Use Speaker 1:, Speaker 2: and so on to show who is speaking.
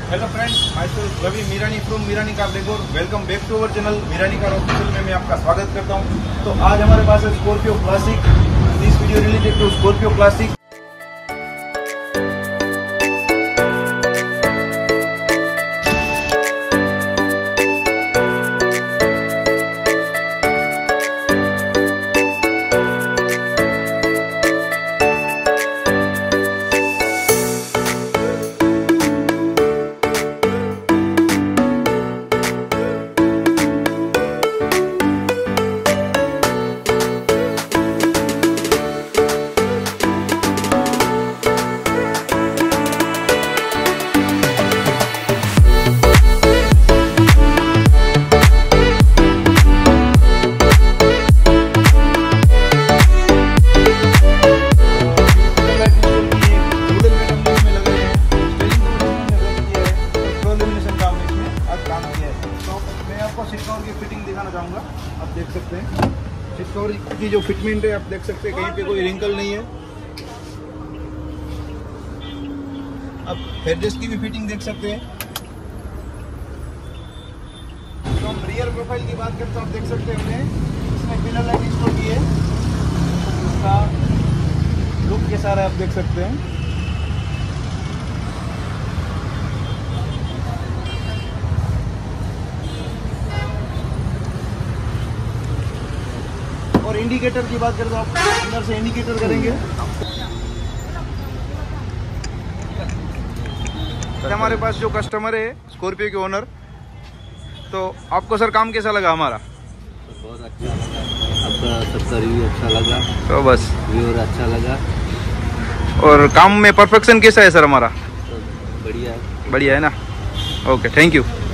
Speaker 1: Hello friends, myself Ravi Mirani from Mirani car decor. Welcome back to our channel Mirani car official में मैं आपका स्वागत करता हूं। तो आज हमारे पास है Scorpio classic. This video related to Scorpio classic. Seat cover की फिटिंग दिखाना चाहूँगा। आप देख सकते हैं सीट कवर की जो फिटमेंट है, आप देख सकते हैं कहीं पे कोई रिंकल नहीं है। आप हेडरेस्ट की भी फिटिंग देख सकते हैं। तो हम रियर प्रोफाइल की बात करते हैं, आप देख सकते हैं इसमें पिलर लाइट इंस्टॉल की है। उसका लुक कैसा है आप देख सकते हैं। और इंडिकेटर की बात करें तो आप अंदर से इंडिकेटर करेंगे। हमारे पास जो कस्टमर है स्कॉर्पियो के ओनर, तो आपको सर काम कैसा लगा हमारा?
Speaker 2: बहुत अच्छा लगा, आपका सबका रिव्यू अच्छा लगा।
Speaker 1: तो बस
Speaker 2: व्यूअर अच्छा लगा।
Speaker 1: और काम में परफेक्शन कैसा है सर हमारा?
Speaker 2: तो बढ़िया है।
Speaker 1: बढ़िया है ना। Okay, thank you.